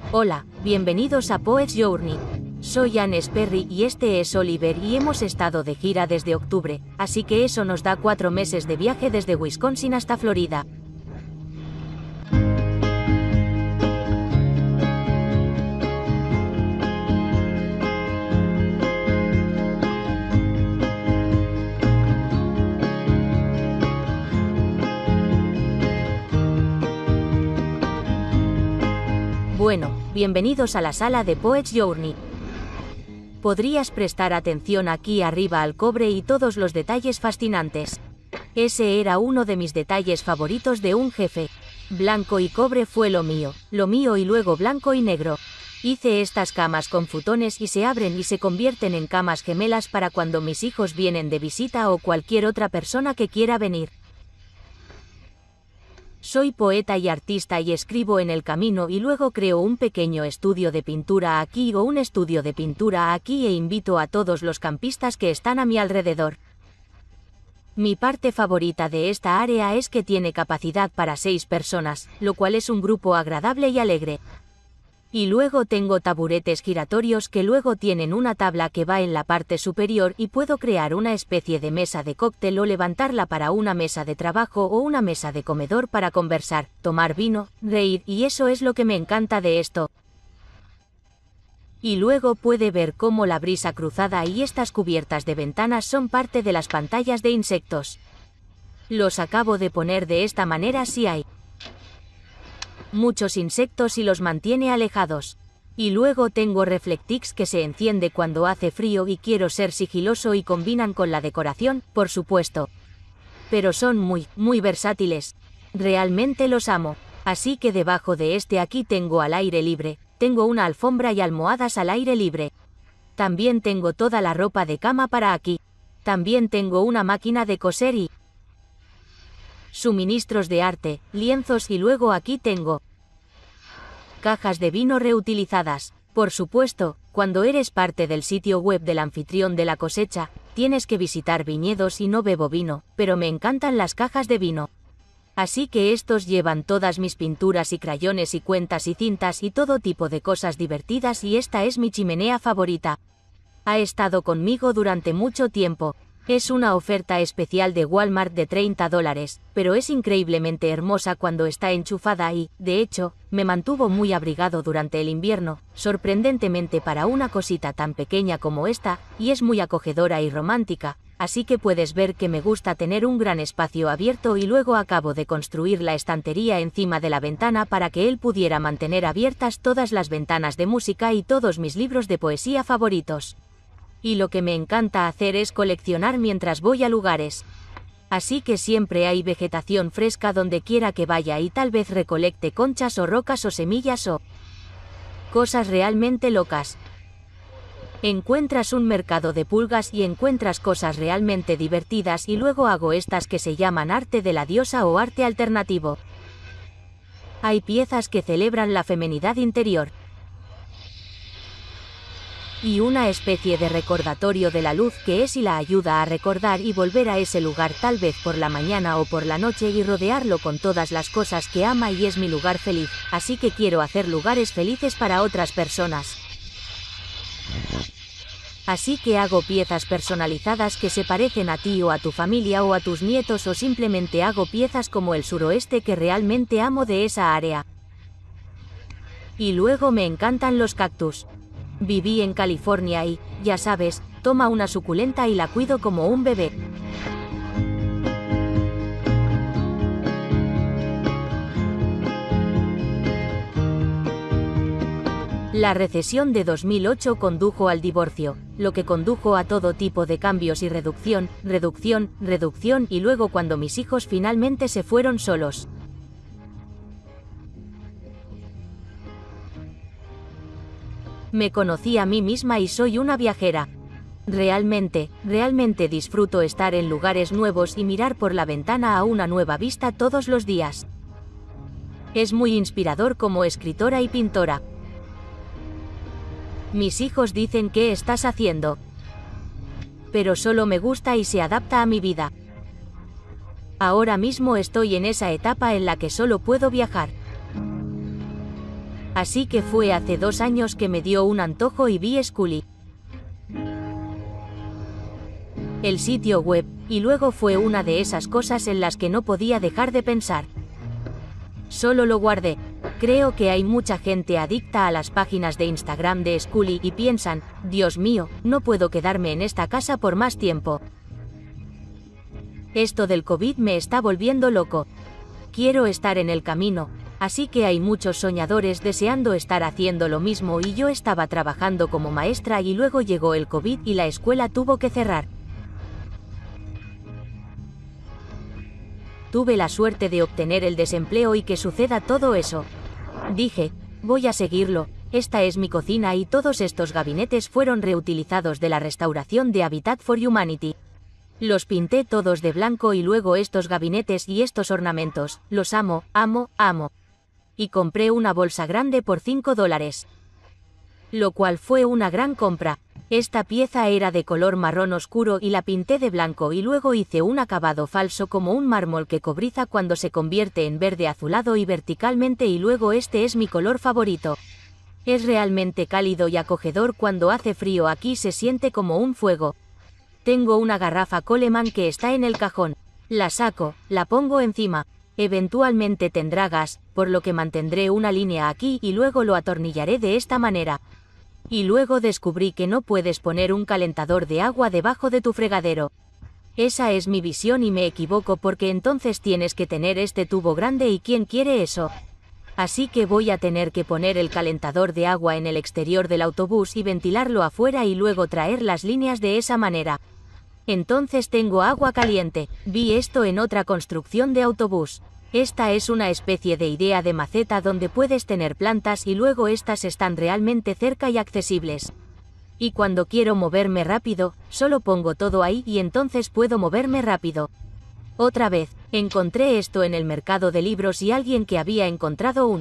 Hola, bienvenidos a Poets Journey. Soy Anne Sperry y este es Oliver y hemos estado de gira desde octubre, así que eso nos da 4 meses de viaje desde Wisconsin hasta Florida. Bueno, bienvenidos a la sala de Poets Journey. Podrías prestar atención aquí arriba al cobre y todos los detalles fascinantes. Ese era uno de mis detalles favoritos de un jefe. Blanco y cobre fue lo mío y luego blanco y negro. Hice estas camas con futones y se abren y se convierten en camas gemelas para cuando mis hijos vienen de visita o cualquier otra persona que quiera venir. Soy poeta y artista y escribo en el camino y luego creo un pequeño estudio de pintura aquí o un estudio de pintura aquí e invito a todos los campistas que están a mi alrededor. Mi parte favorita de esta área es que tiene capacidad para 6 personas, lo cual es un grupo agradable y alegre. Y luego tengo taburetes giratorios que luego tienen una tabla que va en la parte superior y puedo crear una especie de mesa de cóctel o levantarla para una mesa de trabajo o una mesa de comedor para conversar, tomar vino, reír y eso es lo que me encanta de esto. Y luego puede ver cómo la brisa cruzada y estas cubiertas de ventanas son parte de las pantallas de insectos. Los acabo de poner de esta manera si hay muchos insectos y los mantiene alejados. Y luego tengo Reflectix que se enciende cuando hace frío y quiero ser sigiloso y combinan con la decoración, por supuesto. Pero son muy versátiles. Realmente los amo. Así que debajo de este aquí tengo al aire libre, tengo una alfombra y almohadas al aire libre. También tengo toda la ropa de cama para aquí. También tengo una máquina de coser y suministros de arte, lienzos y luego aquí tengo cajas de vino reutilizadas. Por supuesto, cuando eres parte del sitio web del anfitrión de la cosecha, tienes que visitar viñedos y no bebo vino, pero me encantan las cajas de vino. Así que estos llevan todas mis pinturas y crayones y cuentas y cintas y todo tipo de cosas divertidas y esta es mi chimenea favorita. Ha estado conmigo durante mucho tiempo. Es una oferta especial de Walmart de $30, pero es increíblemente hermosa cuando está enchufada y, de hecho, me mantuvo muy abrigado durante el invierno, sorprendentemente para una cosita tan pequeña como esta, y es muy acogedora y romántica, así que puedes ver que me gusta tener un gran espacio abierto y luego acabo de construir la estantería encima de la ventana para que él pudiera mantener abiertas todas las ventanas de música y todos mis libros de poesía favoritos. Y lo que me encanta hacer es coleccionar mientras voy a lugares. Así que siempre hay vegetación fresca donde quiera que vaya y tal vez recolecte conchas o rocas o semillas o cosas realmente locas. Encuentras un mercado de pulgas y encuentras cosas realmente divertidas y luego hago estas que se llaman arte de la diosa o arte alternativo. Hay piezas que celebran la feminidad interior. Y una especie de recordatorio de la luz que es y la ayuda a recordar y volver a ese lugar tal vez por la mañana o por la noche y rodearlo con todas las cosas que ama y es mi lugar feliz, así que quiero hacer lugares felices para otras personas. Así que hago piezas personalizadas que se parecen a ti o a tu familia o a tus nietos o simplemente hago piezas como el suroeste que realmente amo de esa área. Y luego me encantan los cactus. Viví en California y, ya sabes, toma una suculenta y la cuido como un bebé. La recesión de 2008 condujo al divorcio, lo que condujo a todo tipo de cambios y reducción y luego cuando mis hijos finalmente se fueron solos. Me conocí a mí misma y soy una viajera. Realmente disfruto estar en lugares nuevos y mirar por la ventana a una nueva vista todos los días. Es muy inspirador como escritora y pintora. Mis hijos dicen ¿qué estás haciendo? Pero solo me gusta y se adapta a mi vida. Ahora mismo estoy en esa etapa en la que solo puedo viajar. Así que fue hace 2 años que me dio un antojo y vi Scully. El sitio web, y luego fue una de esas cosas en las que no podía dejar de pensar. Solo lo guardé. Creo que hay mucha gente adicta a las páginas de Instagram de Scully y piensan, Dios mío, no puedo quedarme en esta casa por más tiempo. Esto del COVID me está volviendo loco. Quiero estar en el camino, así que hay muchos soñadores deseando estar haciendo lo mismo y yo estaba trabajando como maestra y luego llegó el COVID y la escuela tuvo que cerrar. Tuve la suerte de obtener el desempleo y que suceda todo eso. Dije, voy a seguirlo, esta es mi cocina y todos estos gabinetes fueron reutilizados de la restauración de Habitat for Humanity. Los pinté todos de blanco y luego estos gabinetes y estos ornamentos, los amo, amo, amo. Y compré una bolsa grande por $5. Lo cual fue una gran compra. Esta pieza era de color marrón oscuro y la pinté de blanco y luego hice un acabado falso como un mármol que cobriza cuando se convierte en verde azulado y verticalmente y luego este es mi color favorito. Es realmente cálido y acogedor cuando hace frío, aquí se siente como un fuego. Tengo una garrafa Coleman que está en el cajón. La saco, la pongo encima. Eventualmente tendrá gas, por lo que mantendré una línea aquí y luego lo atornillaré de esta manera. Y luego descubrí que no puedes poner un calentador de agua debajo de tu fregadero. Esa es mi visión y me equivoco porque entonces tienes que tener este tubo grande y ¿quién quiere eso? Así que voy a tener que poner el calentador de agua en el exterior del autobús y ventilarlo afuera y luego traer las líneas de esa manera. Entonces tengo agua caliente. Vi esto en otra construcción de autobús. Esta es una especie de idea de maceta donde puedes tener plantas y luego estas están realmente cerca y accesibles. Y cuando quiero moverme rápido, solo pongo todo ahí y entonces puedo moverme rápido. Otra vez, encontré esto en el mercado de libros y alguien que había encontrado un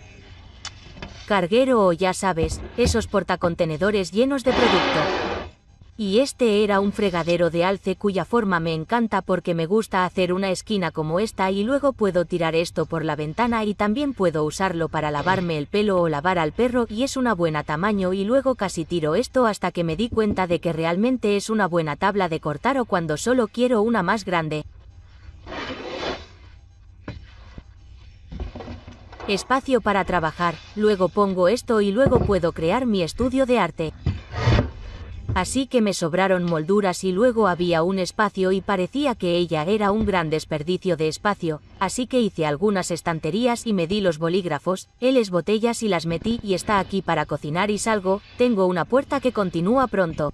carguero o ya sabes, esos portacontenedores llenos de producto. Y este era un fregadero de alce cuya forma me encanta porque me gusta hacer una esquina como esta y luego puedo tirar esto por la ventana y también puedo usarlo para lavarme el pelo o lavar al perro y es una buena tamaño y luego casi tiro esto hasta que me di cuenta de que realmente es una buena tabla de cortar o cuando solo quiero una más grande. Espacio para trabajar, luego pongo esto y luego puedo crear mi estudio de arte. Así que me sobraron molduras y luego había un espacio y parecía que ella era un gran desperdicio de espacio, así que hice algunas estanterías y me di los bolígrafos, las botellas y las metí y está aquí para cocinar y salgo, tengo una puerta que continúa pronto.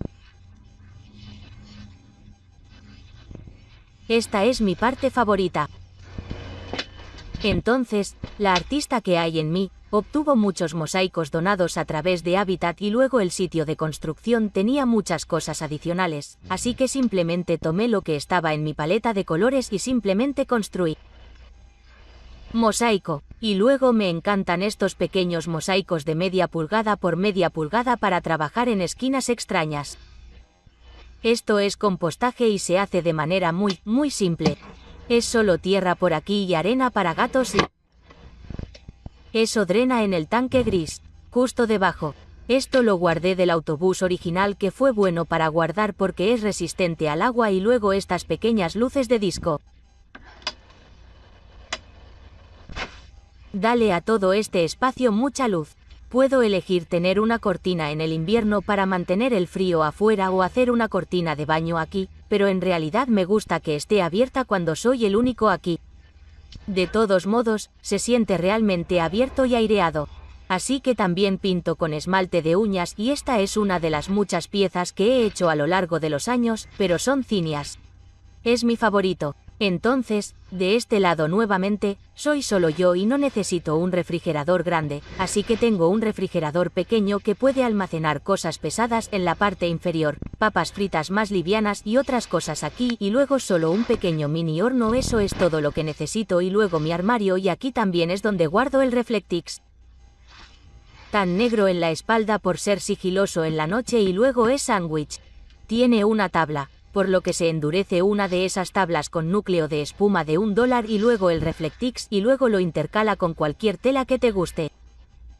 Esta es mi parte favorita. Entonces, la artista que hay en mí, obtuvo muchos mosaicos donados a través de Habitat y luego el sitio de construcción tenía muchas cosas adicionales, así que simplemente tomé lo que estaba en mi paleta de colores y simplemente construí. Mosaico, y luego me encantan estos pequeños mosaicos de media pulgada por media pulgada para trabajar en esquinas extrañas. Esto es compostaje y se hace de manera muy simple. Es solo tierra por aquí y arena para gatos y eso drena en el tanque gris, justo debajo. Esto lo guardé del autobús original que fue bueno para guardar porque es resistente al agua y luego estas pequeñas luces de disco. Dale a todo este espacio mucha luz. Puedo elegir tener una cortina en el invierno para mantener el frío afuera o hacer una cortina de baño aquí, pero en realidad me gusta que esté abierta cuando soy el único aquí. De todos modos, se siente realmente abierto y aireado. Así que también pinto con esmalte de uñas y esta es una de las muchas piezas que he hecho a lo largo de los años, pero son cinias. Es mi favorito. Entonces, de este lado nuevamente, soy solo yo y no necesito un refrigerador grande, así que tengo un refrigerador pequeño que puede almacenar cosas pesadas en la parte inferior, papas fritas más livianas y otras cosas aquí y luego solo un pequeño mini horno, eso es todo lo que necesito y luego mi armario y aquí también es donde guardo el Reflectix. Tan negro en la espalda por ser sigiloso en la noche y luego es sándwich. Tiene una tabla, por lo que se endurece una de esas tablas con núcleo de espuma de $1 y luego el Reflectix y luego lo intercala con cualquier tela que te guste.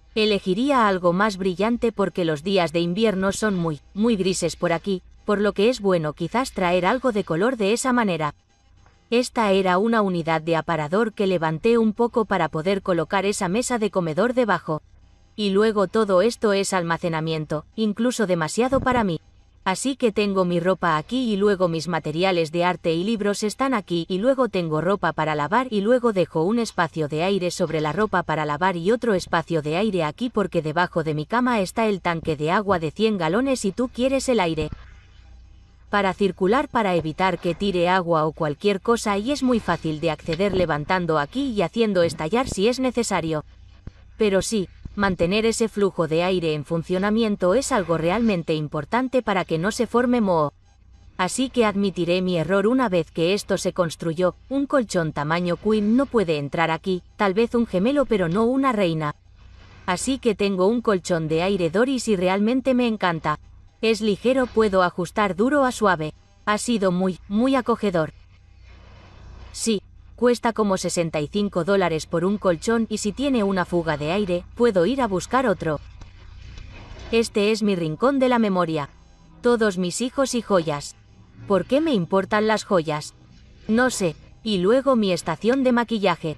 Elegiría algo más brillante porque los días de invierno son muy grises por aquí, por lo que es bueno quizás traer algo de color de esa manera. Esta era una unidad de aparador que levanté un poco para poder colocar esa mesa de comedor debajo. Y luego todo esto es almacenamiento, incluso demasiado para mí. Así que tengo mi ropa aquí y luego mis materiales de arte y libros están aquí y luego tengo ropa para lavar y luego dejo un espacio de aire sobre la ropa para lavar y otro espacio de aire aquí porque debajo de mi cama está el tanque de agua de 100 galones y tú quieres el aire para circular para evitar que tire agua o cualquier cosa y es muy fácil de acceder levantando aquí y haciendo estallar si es necesario. Pero sí, mantener ese flujo de aire en funcionamiento es algo realmente importante para que no se forme moho. Así que admitiré mi error una vez que esto se construyó, un colchón tamaño queen no puede entrar aquí, tal vez un gemelo pero no una reina. Así que tengo un colchón de aire Doris y realmente me encanta. Es ligero, puedo ajustar duro a suave. Ha sido muy acogedor. Sí. Cuesta como $65 por un colchón y si tiene una fuga de aire, puedo ir a buscar otro. Este es mi rincón de la memoria. Todos mis hijos y joyas. ¿Por qué me importan las joyas? No sé. Y luego mi estación de maquillaje.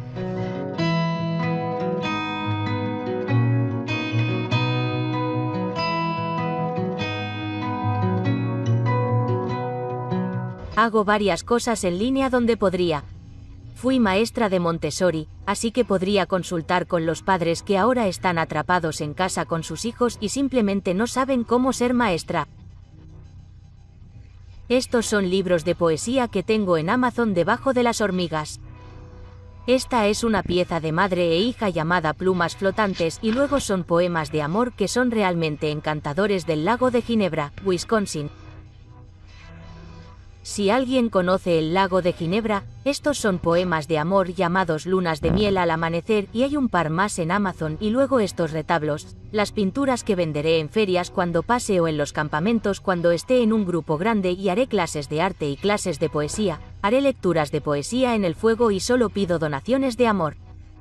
Hago varias cosas en línea donde podría. Fui maestra de Montessori, así que podría consultar con los padres que ahora están atrapados en casa con sus hijos y simplemente no saben cómo ser maestra. Estos son libros de poesía que tengo en Amazon debajo de las hormigas. Esta es una pieza de madre e hija llamada Plumas Flotantes y luego son poemas de amor que son realmente encantadores del lago de Ginebra, Wisconsin. Si alguien conoce el lago de Ginebra, estos son poemas de amor llamados Lunas de miel al amanecer y hay un par más en Amazon y luego estos retablos, las pinturas que venderé en ferias cuando pase o en los campamentos cuando esté en un grupo grande y haré clases de arte y clases de poesía, haré lecturas de poesía en el fuego y solo pido donaciones de amor.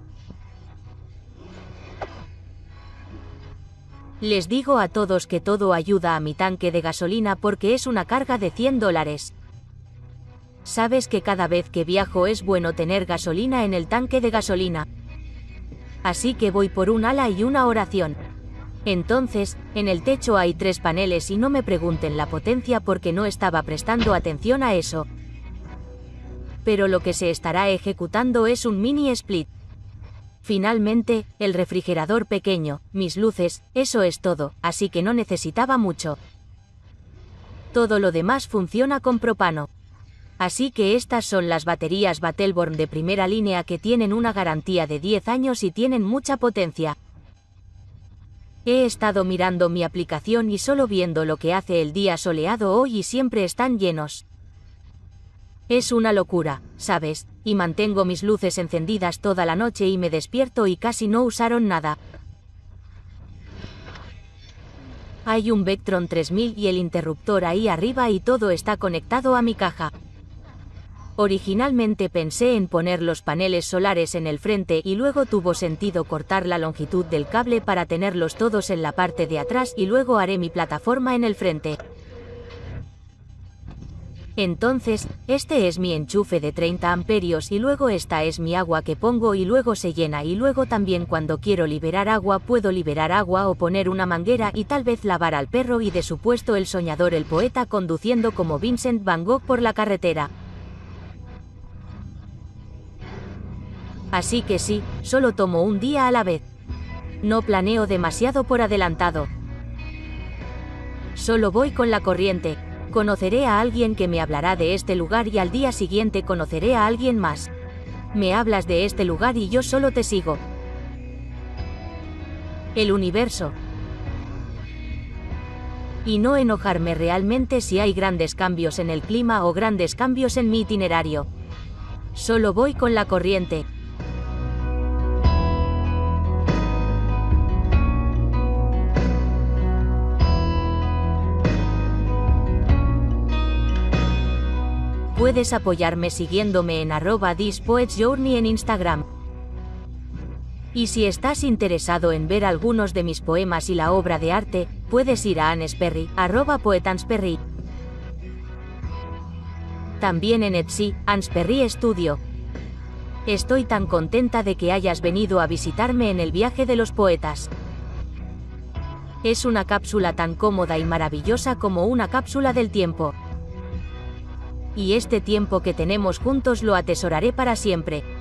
Les digo a todos que todo ayuda a mi tanque de gasolina porque es una carga de $100. Sabes que cada vez que viajo es bueno tener gasolina en el tanque de gasolina. Así que voy por un ala y una oración. Entonces, en el techo hay 3 paneles y no me pregunten la potencia porque no estaba prestando atención a eso. Pero lo que se estará ejecutando es un mini split. Finalmente, el refrigerador pequeño, mis luces, eso es todo, así que no necesitaba mucho. Todo lo demás funciona con propano. Así que estas son las baterías Battleborn de primera línea que tienen una garantía de 10 años y tienen mucha potencia. He estado mirando mi aplicación y solo viendo lo que hace el día soleado hoy y siempre están llenos. Es una locura, ¿sabes? Y mantengo mis luces encendidas toda la noche y me despierto y casi no usaron nada. Hay un Vectron 3000 y el interruptor ahí arriba y todo está conectado a mi caja. Originalmente pensé en poner los paneles solares en el frente y luego tuvo sentido cortar la longitud del cable para tenerlos todos en la parte de atrás y luego haré mi plataforma en el frente. Entonces, este es mi enchufe de 30 amperios y luego esta es mi agua que pongo y luego se llena y luego también cuando quiero liberar agua puedo liberar agua o poner una manguera y tal vez lavar al perro y de supuesto el soñador el poeta conduciendo como Vincent Van Gogh por la carretera. Así que sí, solo tomo un día a la vez. No planeo demasiado por adelantado. Solo voy con la corriente. Conoceré a alguien que me hablará de este lugar y al día siguiente conoceré a alguien más. Me hablas de este lugar y yo solo te sigo. El universo. Y no enojarme realmente si hay grandes cambios en el clima o grandes cambios en mi itinerario. Solo voy con la corriente. Puedes apoyarme siguiéndome en @thispoetsjourney en Instagram. Y si estás interesado en ver algunos de mis poemas y la obra de arte, puedes ir a Ansperry, @poetansperry. También en Etsy, Ansperry Studio. Estoy tan contenta de que hayas venido a visitarme en el viaje de los poetas. Es una cápsula tan cómoda y maravillosa como una cápsula del tiempo. Y este tiempo que tenemos juntos lo atesoraré para siempre.